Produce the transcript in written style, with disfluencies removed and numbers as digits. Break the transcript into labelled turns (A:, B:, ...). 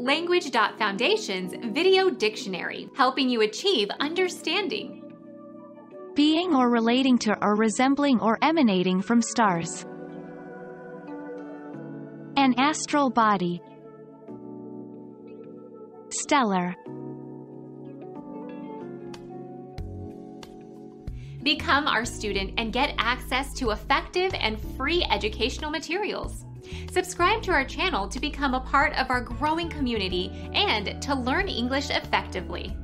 A: Language.Foundation's Video Dictionary, helping you achieve understanding.
B: Being or relating to or resembling or emanating from stars. An astral body. Stellar.
A: Become our student and get access to effective and free educational materials. Subscribe to our channel to become a part of our growing community and to learn English effectively.